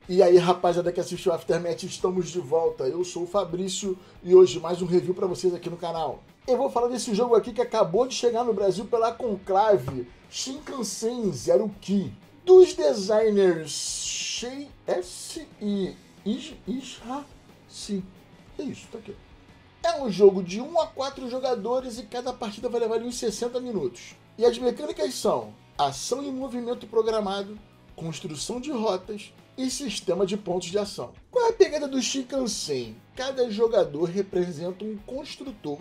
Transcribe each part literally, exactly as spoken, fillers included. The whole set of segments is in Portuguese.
E aí, rapaziada que assistiu o Aftermath, estamos de volta. Eu sou o Fabrício e hoje mais um review pra vocês aqui no canal. Eu vou falar desse jogo aqui que acabou de chegar no Brasil pela Conclave, Shinkansen Zero Ki, dos designers Shei S e Isha Si. É isso, tá aqui. É um jogo de um a quatro jogadores e cada partida vai levar ali uns sessenta minutos. E as mecânicas são ação em movimento programado, construção de rotas e sistema de pontos de ação. Qual é a pegada do Shinkansen? Cada jogador representa um construtor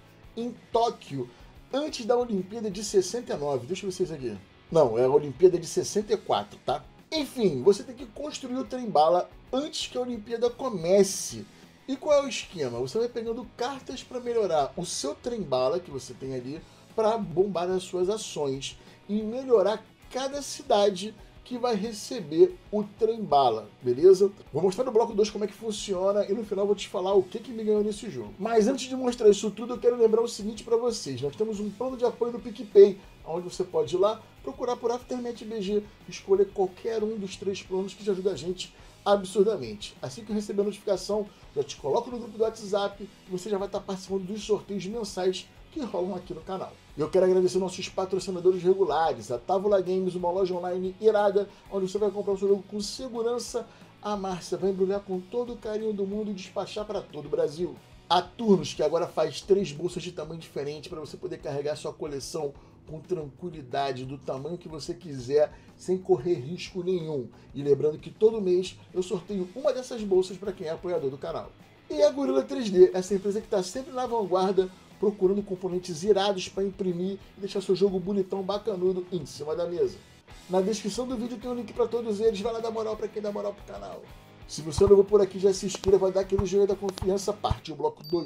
em Tóquio antes da Olimpíada de sessenta e nove. Deixa eu ver vocês aqui. Não, é a Olimpíada de sessenta e quatro, tá? Enfim, você tem que construir o trem-bala antes que a Olimpíada comece. E qual é o esquema? Você vai pegando cartas para melhorar o seu trem-bala que você tem ali para bombar as suas ações e melhorar cada cidade que vai receber o trem-bala, beleza? Vou mostrar no bloco dois como é que funciona e no final vou te falar o que, que me ganhou nesse jogo. Mas antes de mostrar isso tudo, eu quero lembrar o seguinte para vocês. Nós temos um plano de apoio no PicPay, onde você pode ir lá, procurar por Aftermath B G, escolher qualquer um dos três planos que já ajuda a gente absurdamente. Assim que eu receber a notificação, já te coloco no grupo do WhatsApp e você já vai estar participando dos sorteios mensais que rolam aqui no canal. E eu quero agradecer nossos patrocinadores regulares, a Távola Games, uma loja online irada, onde você vai comprar o seu jogo com segurança. A Márcia vai embrulhar com todo o carinho do mundo e despachar para todo o Brasil. A Turnos, que agora faz três bolsas de tamanho diferente para você poder carregar sua coleção com tranquilidade, do tamanho que você quiser, sem correr risco nenhum. E lembrando que todo mês eu sorteio uma dessas bolsas para quem é apoiador do canal. E a Gorilla três D, essa empresa que está sempre na vanguarda, procurando componentes irados para imprimir e deixar seu jogo bonitão, bacanudo, em cima da mesa. Na descrição do vídeo tem um link para todos eles, vai lá dar moral para quem dá moral pro canal. Se você não for por aqui, já se inscreva, vai dar aquele joinha da confiança, partiu o bloco dois.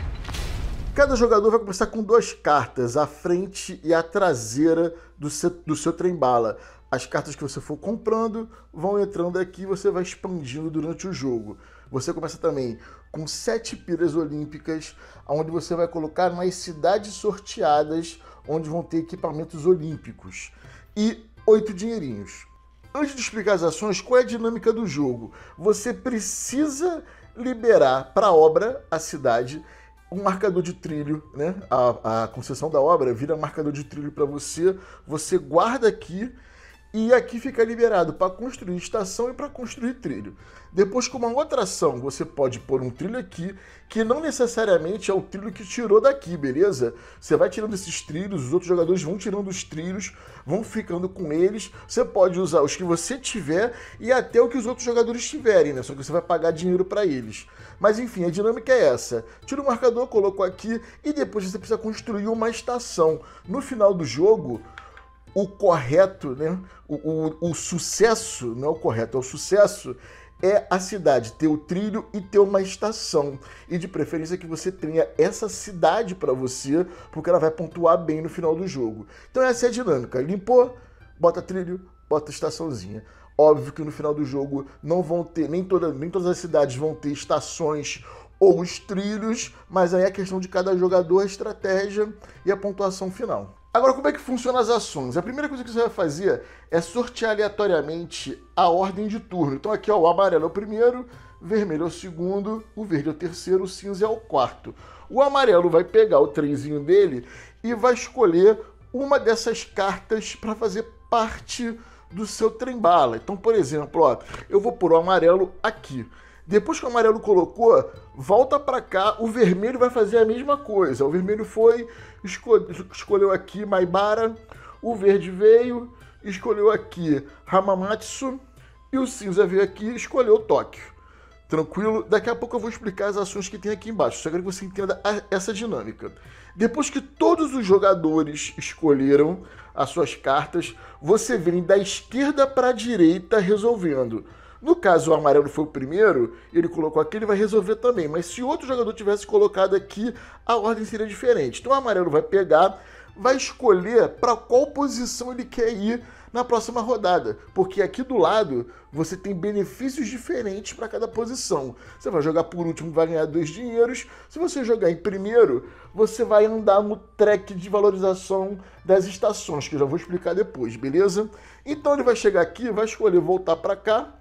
Cada jogador vai começar com duas cartas, a frente e a traseira do seu, do seu trem-bala. As cartas que você for comprando vão entrando aqui e você vai expandindo durante o jogo. Você começa também com sete pilhas olímpicas, onde você vai colocar nas cidades sorteadas, onde vão ter equipamentos olímpicos. E oito dinheirinhos. Antes de explicar as ações, qual é a dinâmica do jogo? Você precisa liberar para a obra, a cidade, um marcador de trilho, né? A, a concessão da obra vira marcador de trilho para você, você guarda aqui e aqui fica liberado para construir estação e para construir trilho. Depois, com uma outra ação, você pode pôr um trilho aqui, que não necessariamente é o trilho que tirou daqui, beleza? Você vai tirando esses trilhos, os outros jogadores vão tirando os trilhos, vão ficando com eles. Você pode usar os que você tiver e até o que os outros jogadores tiverem, né? Só que você vai pagar dinheiro para eles. Mas enfim, a dinâmica é essa. Tira o marcador, colocou aqui e depois você precisa construir uma estação. No final do jogo, o correto, né? O, o, o sucesso, não é o correto, é o sucesso, é a cidade ter o trilho e ter uma estação. E de preferência que você tenha essa cidade para você, porque ela vai pontuar bem no final do jogo. Então essa é a dinâmica. Limpou, bota trilho, bota estaçãozinha. Óbvio que no final do jogo não vão ter, nem, toda, nem todas as cidades vão ter estações ou os trilhos, mas aí é questão de cada jogador, a estratégia e a pontuação final. Agora, como é que funcionam as ações? A primeira coisa que você vai fazer é sortear aleatoriamente a ordem de turno. Então aqui, ó, o amarelo é o primeiro, o vermelho é o segundo, o verde é o terceiro, o cinza é o quarto. O amarelo vai pegar o trenzinho dele e vai escolher uma dessas cartas para fazer parte do seu trem-bala. Então, por exemplo, ó, eu vou pôr o amarelo aqui. Depois que o amarelo colocou, volta para cá, o vermelho vai fazer a mesma coisa. O vermelho foi, escolheu, escolheu aqui Maibara, o verde veio, escolheu aqui Hamamatsu, e o cinza veio aqui e escolheu Tóquio. Tranquilo? Daqui a pouco eu vou explicar as ações que tem aqui embaixo, só quero que você entenda a, essa dinâmica. Depois que todos os jogadores escolheram as suas cartas, você vem da esquerda para a direita resolvendo. No caso, o amarelo foi o primeiro, ele colocou aqui, ele vai resolver também. Mas se outro jogador tivesse colocado aqui, a ordem seria diferente. Então o amarelo vai pegar, vai escolher para qual posição ele quer ir na próxima rodada. Porque aqui do lado, você tem benefícios diferentes para cada posição. Você vai jogar por último, vai ganhar dois dinheiros. Se você jogar em primeiro, você vai andar no track de valorização das estações, que eu já vou explicar depois, beleza? Então ele vai chegar aqui, vai escolher voltar para cá,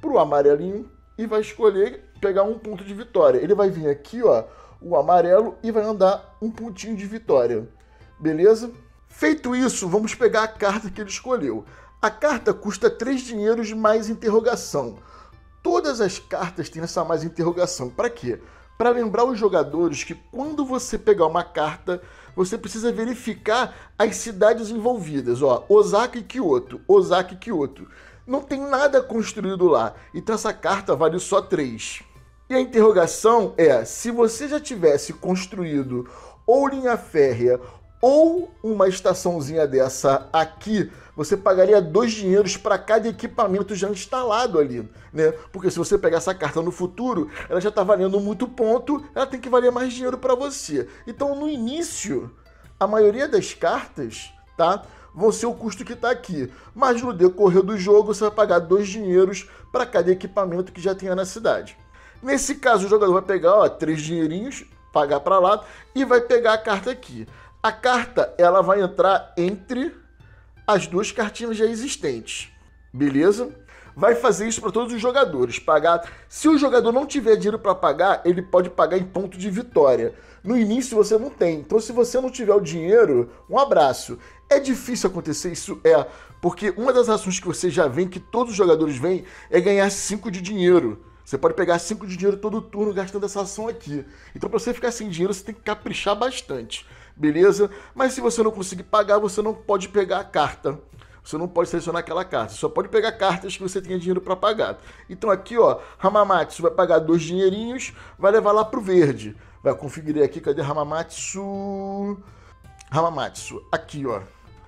pro amarelinho e vai escolher pegar um ponto de vitória. Ele vai vir aqui, ó, o amarelo e vai andar um pontinho de vitória. Beleza? Feito isso, vamos pegar a carta que ele escolheu. A carta custa três dinheiros mais interrogação. Todas as cartas têm essa mais interrogação. Para quê? Para lembrar os jogadores que quando você pegar uma carta, você precisa verificar as cidades envolvidas. Ó, Osaka e Kyoto, Osaka e Kyoto. Não tem nada construído lá, então essa carta vale só três. E a interrogação é, se você já tivesse construído ou linha férrea ou uma estaçãozinha dessa aqui, você pagaria dois dinheiros para cada equipamento já instalado ali, né? Porque se você pegar essa carta no futuro, ela já está valendo muito ponto, ela tem que valer mais dinheiro para você. Então, no início, a maioria das cartas, tá, vão ser o custo que está aqui. Mas no decorrer do jogo, você vai pagar dois dinheiros para cada equipamento que já tenha na cidade. Nesse caso, o jogador vai pegar, ó, três dinheirinhos, pagar para lá e vai pegar a carta aqui. A carta, ela vai entrar entre as duas cartinhas já existentes, beleza? Vai fazer isso para todos os jogadores, pagar. Se o jogador não tiver dinheiro para pagar, ele pode pagar em ponto de vitória. No início você não tem, então se você não tiver o dinheiro, um abraço. É difícil acontecer isso, é, porque uma das ações que você já vê, que todos os jogadores veem, é ganhar cinco de dinheiro. Você pode pegar cinco de dinheiro todo turno gastando essa ação aqui. Então para você ficar sem dinheiro, você tem que caprichar bastante. Beleza? Mas se você não conseguir pagar, você não pode pegar a carta. Você não pode selecionar aquela carta. Você só pode pegar cartas que você tenha dinheiro para pagar. Então aqui, ó, Hamamatsu vai pagar dois dinheirinhos, vai levar lá pro verde. Vai conferir aqui, cadê Hamamatsu? Hamamatsu, aqui, ó.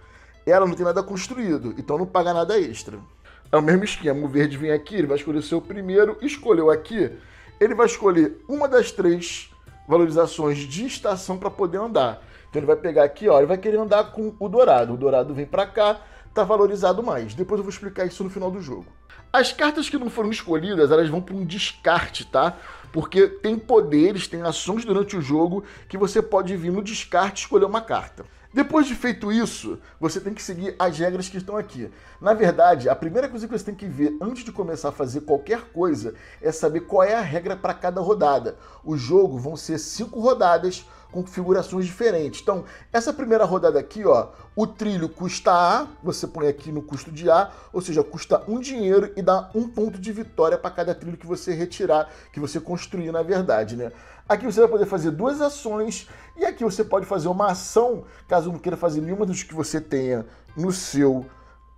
Ela não tem nada construído, então não paga nada extra. É o mesmo esquema, o verde vem aqui, ele vai escolher o seu primeiro, escolheu aqui, ele vai escolher uma das três valorizações de estação para poder andar. Então ele vai pegar aqui, ó, ele vai querer andar com o dourado. O dourado vem para cá, tá valorizado mais. Depois eu vou explicar isso no final do jogo. As cartas que não foram escolhidas, elas vão para um descarte, tá? Porque tem poderes, tem ações durante o jogo que você pode vir no descarte e escolher uma carta. Depois de feito isso, você tem que seguir as regras que estão aqui. Na verdade, a primeira coisa que você tem que ver antes de começar a fazer qualquer coisa é saber qual é a regra para cada rodada. O jogo vão ser cinco rodadas com configurações diferentes. Então, essa primeira rodada aqui, ó, o trilho custa A, você põe aqui no custo de A, ou seja, custa um dinheiro e dá um ponto de vitória para cada trilho que você retirar, que você construir, na verdade, né? Aqui você vai poder fazer duas ações e aqui você pode fazer uma ação, caso não queira fazer nenhuma dos que você tenha no seu,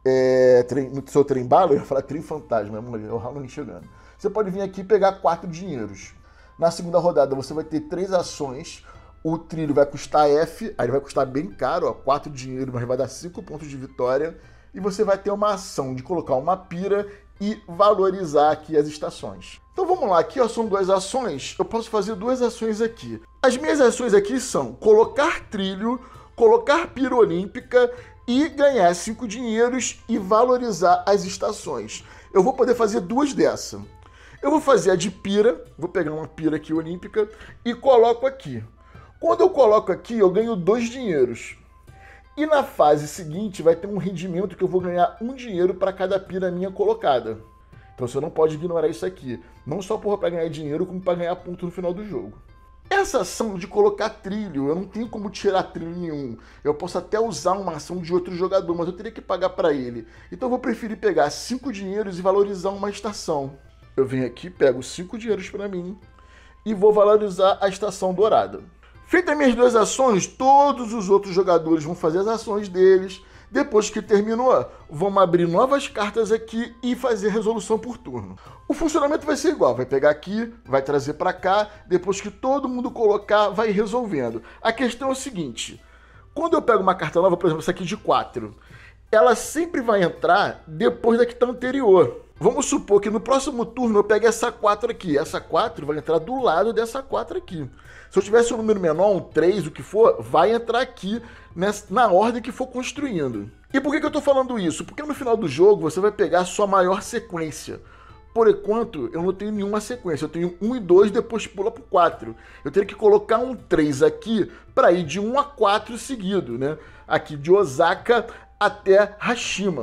é, trem, no seu trem bala, eu ia falar trem fantasma, é o Halloween chegando. Você pode vir aqui e pegar quatro dinheiros. Na segunda rodada você vai ter três ações, o trilho vai custar F, aí ele vai custar bem caro, ó, quatro dinheiros, mas vai dar cinco pontos de vitória. E você vai ter uma ação de colocar uma pira e valorizar aqui as estações. Então vamos lá, aqui ó, são duas ações, eu posso fazer duas ações aqui. As minhas ações aqui são colocar trilho, colocar pira olímpica e ganhar cinco dinheiros e valorizar as estações. Eu vou poder fazer duas dessas. Eu vou fazer a de pira, vou pegar uma pira aqui olímpica e coloco aqui. Quando eu coloco aqui, eu ganho dois dinheiros. E na fase seguinte vai ter um rendimento que eu vou ganhar um dinheiro para cada pira minha colocada. Então você não pode ignorar isso aqui. Não só para ganhar dinheiro, como para ganhar ponto no final do jogo. Essa ação de colocar trilho, eu não tenho como tirar trilho nenhum. Eu posso até usar uma ação de outro jogador, mas eu teria que pagar para ele. Então eu vou preferir pegar cinco dinheiros e valorizar uma estação. Eu venho aqui, pego cinco dinheiros para mim e vou valorizar a estação dourada. Feitas as minhas duas ações, todos os outros jogadores vão fazer as ações deles. Depois que terminou, vamos abrir novas cartas aqui e fazer resolução por turno. O funcionamento vai ser igual, vai pegar aqui, vai trazer para cá, depois que todo mundo colocar, vai resolvendo. A questão é o seguinte, quando eu pego uma carta nova, por exemplo, essa aqui de quatro, ela sempre vai entrar depois da que está anterior. Vamos supor que no próximo turno eu pegue essa quatro aqui. Essa quatro vai entrar do lado dessa quatro aqui. Se eu tivesse um número menor, um três, o que for, vai entrar aqui nessa, na ordem que for construindo. E por que, que eu estou falando isso? Porque no final do jogo você vai pegar a sua maior sequência. Por enquanto, eu não tenho nenhuma sequência. Eu tenho um e dois, depois pula para o quatro. Eu teria que colocar um três aqui para ir de um a quatro seguido, né? Aqui de Osaka até Hashima.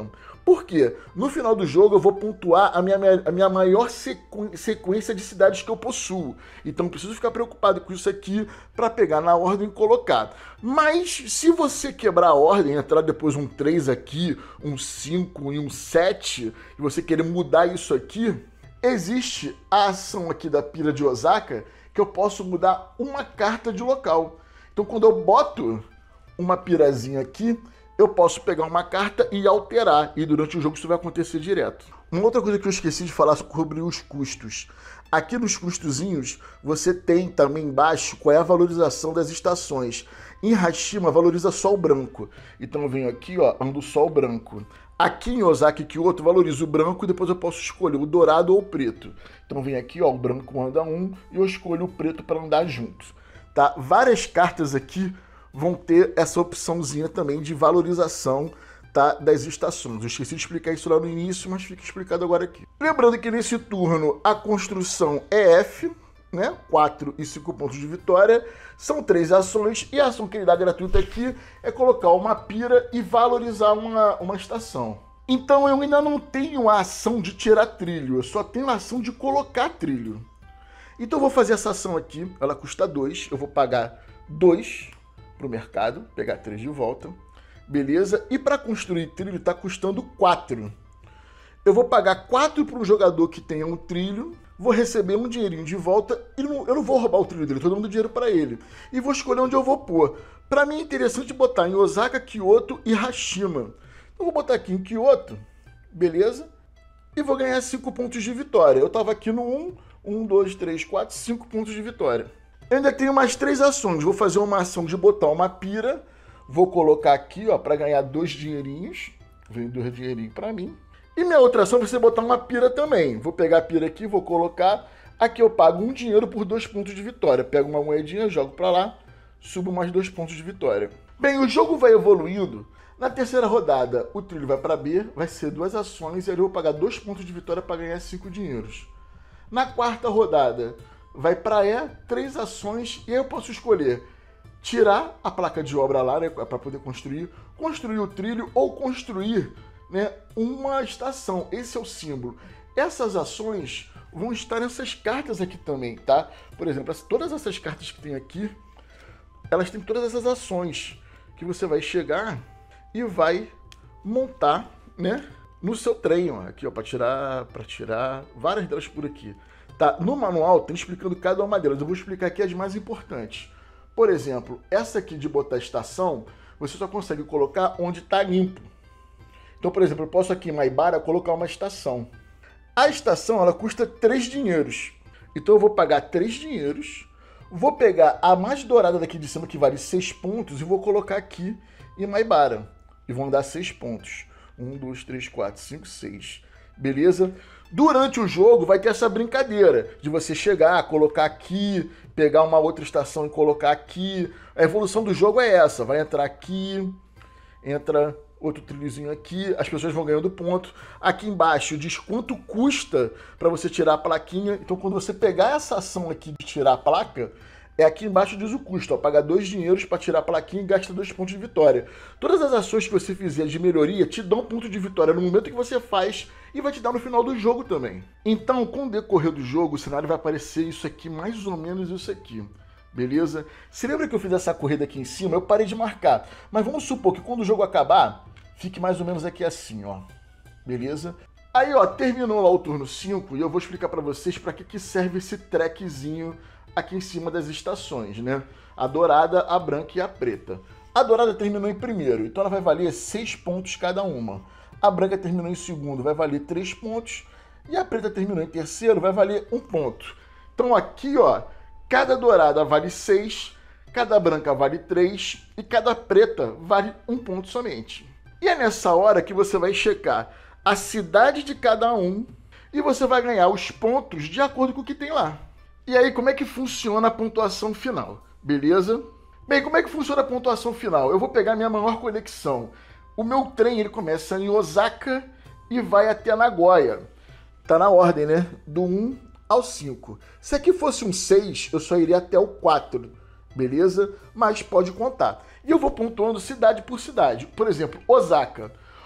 Por quê? No final do jogo eu vou pontuar a minha, a minha maior sequ... sequência de cidades que eu possuo. Então eu preciso ficar preocupado com isso aqui para pegar na ordem e colocar. Mas se você quebrar a ordem, entrar depois um três aqui, um cinco e um sete, e você querer mudar isso aqui, existe a ação aqui da pira de Osaka que eu posso mudar uma carta de local. Então quando eu boto uma pirazinha aqui, eu posso pegar uma carta e alterar, e durante o jogo isso vai acontecer direto. Uma outra coisa que eu esqueci de falar sobre os custos. Aqui nos custozinhos, você tem também embaixo qual é a valorização das estações. Em Hashima, valoriza só o branco. Então eu venho aqui, ó, ando só o branco. Aqui em Osaka e Kyoto, valorizo o branco e depois eu posso escolher o dourado ou o preto. Então vem aqui, ó, o branco anda um e eu escolho o preto para andar junto. Tá? Várias cartas aqui vão ter essa opçãozinha também de valorização, tá, das estações. Eu esqueci de explicar isso lá no início, mas fica explicado agora aqui. Lembrando que nesse turno a construção é F, né? quatro e cinco pontos de vitória. São três ações e a ação que ele dá gratuita aqui é colocar uma pira e valorizar uma, uma estação. Então eu ainda não tenho a ação de tirar trilho, eu só tenho a ação de colocar trilho. Então eu vou fazer essa ação aqui, ela custa dois, eu vou pagar dois para o mercado, pegar três de volta, beleza? E para construir trilho está custando quatro. Eu vou pagar quatro para um jogador que tenha um trilho, vou receber um dinheirinho de volta e não, eu não vou roubar o trilho dele, todo mundo dinheiro para ele. E vou escolher onde eu vou pôr. Para mim é interessante botar em Osaka, Kyoto e Hashima. Então vou botar aqui em Kyoto, beleza? E vou ganhar cinco pontos de vitória. Eu estava aqui no um, um, dois, três, quatro, cinco pontos de vitória. Eu ainda tenho mais três ações. Vou fazer uma ação de botar uma pira. Vou colocar aqui, ó, para ganhar dois dinheirinhos. Vem dois dinheirinhos para mim. E minha outra ação vai ser botar uma pira também. Vou pegar a pira aqui, vou colocar. Aqui eu pago um dinheiro por dois pontos de vitória. Pego uma moedinha, jogo para lá, subo mais dois pontos de vitória. Bem, o jogo vai evoluindo. Na terceira rodada, o trilho vai para B, vai ser duas ações e aí eu vou pagar dois pontos de vitória para ganhar cinco dinheiros. Na quarta rodada, vai para E, três ações, e aí eu posso escolher tirar a placa de obra lá, né, para poder construir, construir o trilho ou construir, né, uma estação. Esse é o símbolo. Essas ações vão estar nessas cartas aqui também, tá? Por exemplo, todas essas cartas que tem aqui, elas têm todas essas ações que você vai chegar e vai montar, né, no seu trem, ó, aqui, ó, para tirar, para tirar várias delas por aqui. Tá, no manual tem explicando cada uma delas. Eu vou explicar aqui as mais importantes. Por exemplo, essa aqui de botar estação, você só consegue colocar onde está limpo. Então, por exemplo, eu posso aqui em Maibara colocar uma estação. A estação, ela custa três dinheiros. Então eu vou pagar três dinheiros, vou pegar a mais dourada daqui de cima, que vale seis pontos, e vou colocar aqui em Maibara. E vão dar seis pontos. um, dois, três, quatro, cinco, seis. Beleza? Durante o jogo vai ter essa brincadeira de você chegar, colocar aqui, pegar uma outra estação e colocar aqui. A evolução do jogo é essa. Vai entrar aqui, entra outro trilhozinho aqui, as pessoas vão ganhando ponto. Aqui embaixo diz quanto custa para você tirar a plaquinha. Então quando você pegar essa ação aqui de tirar a placa, é aqui embaixo diz o custo, ó, pagar dois dinheiros para tirar a plaquinha e gasta dois pontos de vitória. Todas as ações que você fizer de melhoria te dão ponto de vitória no momento que você faz e vai te dar no final do jogo também. Então, com o decorrer do jogo, o cenário vai aparecer isso aqui, mais ou menos isso aqui. Beleza? Se lembra que eu fiz essa corrida aqui em cima? Eu parei de marcar. Mas vamos supor que quando o jogo acabar, fique mais ou menos aqui assim, ó. Beleza? Aí, ó, terminou lá o turno cinco e eu vou explicar para vocês para que, que serve esse trackzinho aqui em cima das estações, né? A dourada, a branca e a preta. A dourada terminou em primeiro, então ela vai valer seis pontos cada uma. A branca terminou em segundo, vai valer três pontos. E a preta terminou em terceiro, vai valer um ponto. Então aqui, ó, cada dourada vale seis, cada branca vale três e cada preta vale um ponto somente. E é nessa hora que você vai checar a cidade de cada um e você vai ganhar os pontos de acordo com o que tem lá. E aí, como é que funciona a pontuação final? Beleza? Bem, como é que funciona a pontuação final? Eu vou pegar minha maior conexão. O meu trem, ele começa em Osaka e vai até Nagoya. Tá na ordem, né? Do um ao cinco. Se aqui fosse um seis, eu só iria até o quatro. Beleza? Mas pode contar. E eu vou pontuando cidade por cidade. Por exemplo, Osaka.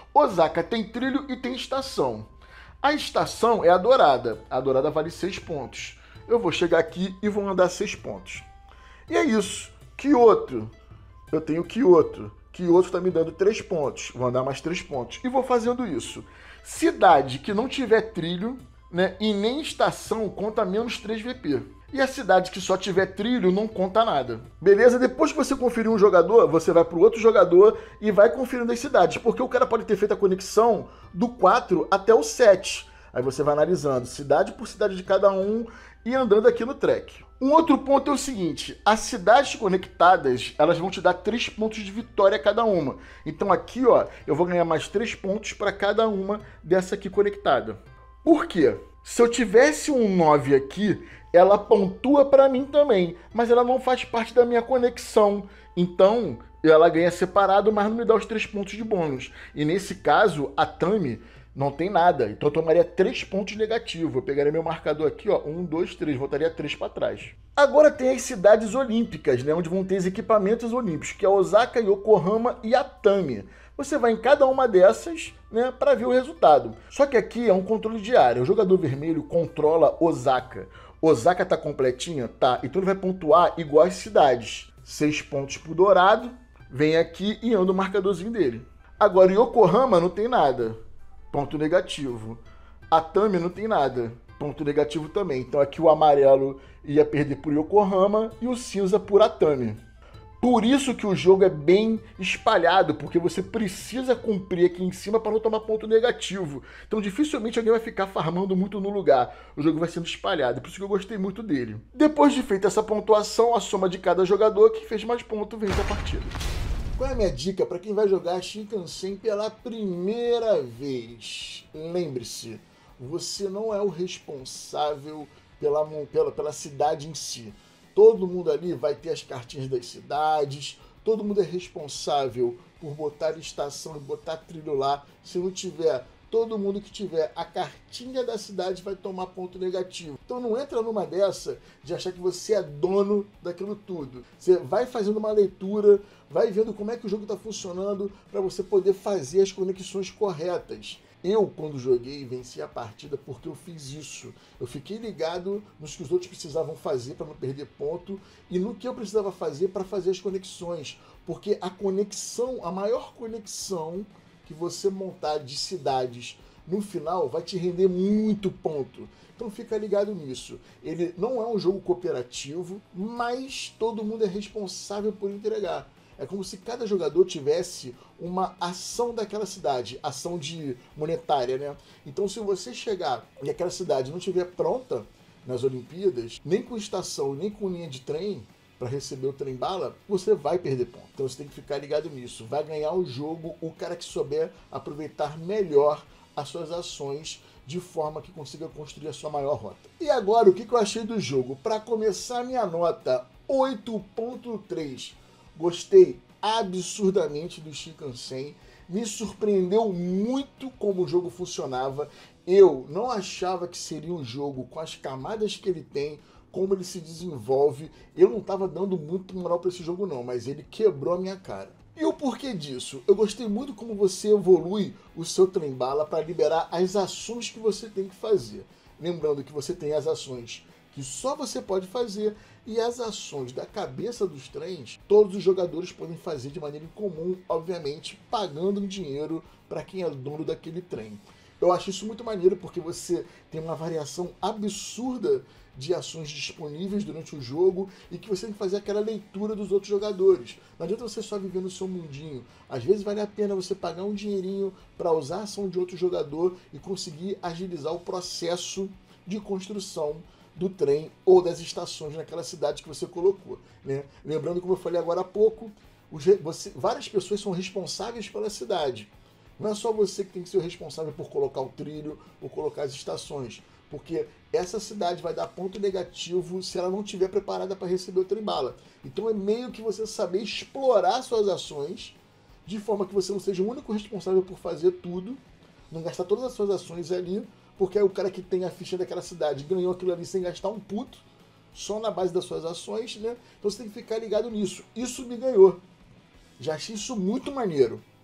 Osaka tem trilho e tem estação. A estação é a dourada. A dourada vale seis pontos. Eu vou chegar aqui e vou andar seis pontos. E é isso. Kyoto. Eu tenho Kyoto. Kyoto está me dando três pontos. Vou andar mais três pontos. E vou fazendo isso. Cidade que não tiver trilho, né, e nem estação conta menos três V P. E a cidade que só tiver trilho não conta nada. Beleza? Depois que você conferir um jogador, você vai para o outro jogador e vai conferindo as cidades. Porque o cara pode ter feito a conexão do quatro até o sete. Aí você vai analisando cidade por cidade de cada um e andando aqui no track. Um outro ponto é o seguinte, as cidades conectadas, elas vão te dar três pontos de vitória cada uma. Então aqui, ó, eu vou ganhar mais três pontos para cada uma dessa aqui conectada. Por quê? Se eu tivesse um nove aqui, ela pontua para mim também, mas ela não faz parte da minha conexão. Então, ela ganha separado, mas não me dá os três pontos de bônus. E nesse caso, a Tami não tem nada, então eu tomaria três pontos negativos. Eu pegaria meu marcador aqui, ó, um, dois, três, voltaria três para trás. Agora tem as cidades olímpicas, né, onde vão ter os equipamentos olímpicos, que é Osaka, Yokohama e Atami. Você vai em cada uma dessas, né, para ver o resultado. Só que aqui é um controle de área. O jogador vermelho controla Osaka. Osaka tá completinha? Tá. Então ele vai pontuar igual as cidades. Seis pontos pro dourado. Vem aqui e anda o marcadorzinho dele. Agora Yokohama não tem nada. Ponto negativo. Atami não tem nada. Ponto negativo também. Então aqui o amarelo ia perder por Yokohama e o cinza por Atami. Por isso que o jogo é bem espalhado, porque você precisa cumprir aqui em cima para não tomar ponto negativo. Então dificilmente alguém vai ficar farmando muito no lugar. O jogo vai sendo espalhado, por isso que eu gostei muito dele. Depois de feita essa pontuação, a soma de cada jogador que fez mais ponto vence a partida. Qual é a minha dica para quem vai jogar Shinkansen pela primeira vez? Lembre-se, você não é o responsável pela, pela, pela cidade em si. Todo mundo ali vai ter as cartinhas das cidades, todo mundo é responsável por botar estação e botar trilho lá. Se não tiver, todo mundo que tiver a cartinha da cidade vai tomar ponto negativo. Então não entra numa dessa de achar que você é dono daquilo tudo. Você vai fazendo uma leitura, vai vendo como é que o jogo está funcionando para você poder fazer as conexões corretas. Eu, quando joguei, venci a partida porque eu fiz isso. Eu fiquei ligado nos que os outros precisavam fazer para não perder ponto e no que eu precisava fazer para fazer as conexões. Porque a conexão, a maior conexão que você montar de cidades no final vai te render muito ponto. Então fica ligado nisso. Ele não é um jogo cooperativo, mas todo mundo é responsável por entregar. É como se cada jogador tivesse uma ação daquela cidade, ação de monetária, né? Então se você chegar e aquela cidade não estiver pronta nas Olimpíadas, nem com estação, nem com linha de trem, para receber o trem-bala, você vai perder ponto. Então você tem que ficar ligado nisso. Vai ganhar o jogo o cara que souber aproveitar melhor as suas ações de forma que consiga construir a sua maior rota. E agora, o que eu achei do jogo? Para começar, minha nota oito ponto três. Gostei absurdamente do Shinkansen, me surpreendeu muito como o jogo funcionava. Eu não achava que seria um jogo com as camadas que ele tem, como ele se desenvolve. Eu não estava dando muito moral para esse jogo não, mas ele quebrou a minha cara. E o porquê disso? Eu gostei muito como você evolui o seu trem-bala para liberar as ações que você tem que fazer. Lembrando que você tem as ações que só você pode fazer e as ações da cabeça dos trens, todos os jogadores podem fazer de maneira incomum, obviamente, pagando um dinheiro para quem é dono daquele trem. Eu acho isso muito maneiro porque você tem uma variação absurda de ações disponíveis durante o jogo e que você tem que fazer aquela leitura dos outros jogadores. Não adianta você só viver no seu mundinho. Às vezes vale a pena você pagar um dinheirinho para usar a ação de outro jogador e conseguir agilizar o processo de construção do trem ou das estações naquela cidade que você colocou, né? Lembrando, como eu falei agora há pouco, os, você, várias pessoas são responsáveis pela cidade. Não é só você que tem que ser o responsável por colocar o trilho ou colocar as estações, porque essa cidade vai dar ponto negativo se ela não estiver preparada para receber o trem-bala. Então é meio que você saber explorar suas ações de forma que você não seja o único responsável por fazer tudo, não gastar todas as suas ações ali, porque é o cara que tem a ficha daquela cidade ganhou aquilo ali sem gastar um puto, só na base das suas ações, né? Então você tem que ficar ligado nisso. Isso me ganhou. Já achei isso muito maneiro, tá?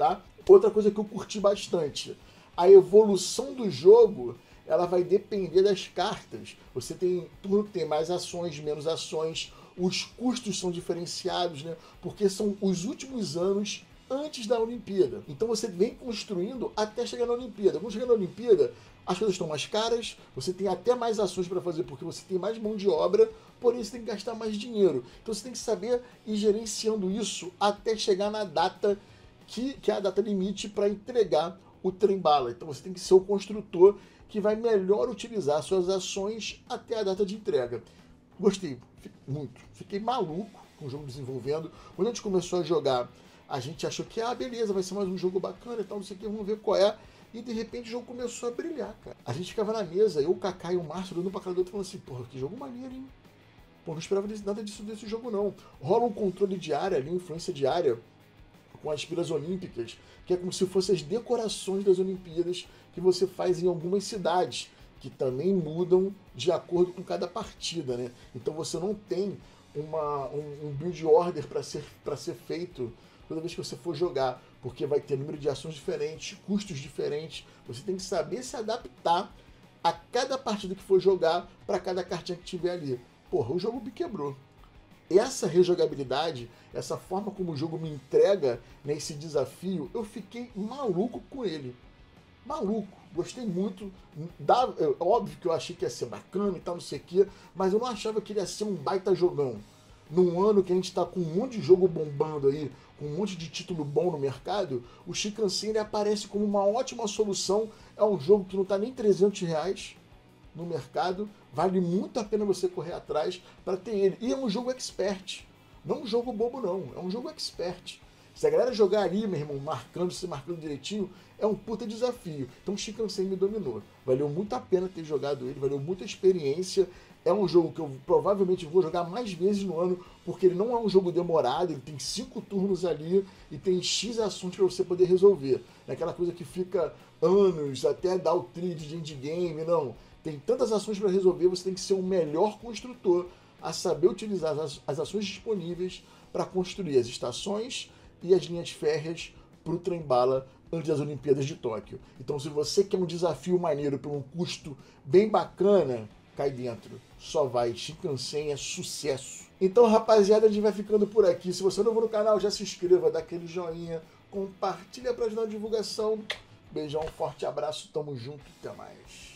Outra coisa que eu curti bastante, a evolução do jogo, ela vai depender das cartas. Você tem turno que tem mais ações, menos ações, os custos são diferenciados, né? Porque são os últimos anos antes da Olimpíada. Então você vem construindo até chegar na Olimpíada. Quando chegar na Olimpíada, as coisas estão mais caras, você tem até mais ações para fazer porque você tem mais mão de obra, porém você tem que gastar mais dinheiro. Então você tem que saber ir gerenciando isso até chegar na data que, que é a data limite para entregar o trem-bala. Então você tem que ser o construtor que vai melhor utilizar suas ações até a data de entrega. Gostei muito. Fiquei maluco com o jogo desenvolvendo. Quando a gente começou a jogar, a gente achou que, ah, beleza, vai ser mais um jogo bacana e tal, não sei o que, vamos ver qual é. E de repente o jogo começou a brilhar, cara. A gente ficava na mesa, eu, o Kaká e o Márcio olhando pra cara do outro falando assim, porra, que jogo maneiro, hein? Pô, não esperava nada disso desse jogo, não. Rola um controle de área ali, influência de área, com as pilas olímpicas, que é como se fossem as decorações das Olimpíadas que você faz em algumas cidades, que também mudam de acordo com cada partida, né? Então você não tem uma, um, um build order para ser, para ser feito toda vez que você for jogar, porque vai ter número de ações diferentes, custos diferentes, você tem que saber se adaptar a cada partida que for jogar para cada cartinha que tiver ali. Porra, o jogo me quebrou. Essa rejogabilidade, essa forma como o jogo me entrega nesse desafio, eu fiquei maluco com ele. Maluco, gostei muito. Da, óbvio que eu achei que ia ser bacana e tal, não sei o quê, mas eu não achava que ele ia ser um baita jogão. Num ano que a gente tá com um monte de jogo bombando aí, com um monte de título bom no mercado, o Shinkansen ele aparece como uma ótima solução. É um jogo que não tá nem trezentos reais no mercado, vale muito a pena você correr atrás para ter ele. E é um jogo expert, não um jogo bobo não, é um jogo expert. Se a galera jogar ali, meu irmão, marcando, se marcando direitinho, é um puta desafio. Então o Shinkansen me dominou. Valeu muito a pena ter jogado ele, valeu muita experiência. É um jogo que eu provavelmente vou jogar mais vezes no ano, porque ele não é um jogo demorado, ele tem cinco turnos ali e tem X assuntos para você poder resolver. Não é aquela coisa que fica anos até dar o trilho de endgame, não. Tem tantas ações para resolver, você tem que ser o melhor construtor a saber utilizar as, as ações disponíveis para construir as estações e as linhas férreas para o trem-bala antes das Olimpíadas de Tóquio. Então, se você quer um desafio maneiro por um custo bem bacana, cai dentro. Só vai. Shinkansen é sucesso. Então, rapaziada, a gente vai ficando por aqui. Se você é novo no canal, já se inscreva, dá aquele joinha, compartilha para ajudar na divulgação. Beijão, forte abraço, tamo junto, até mais.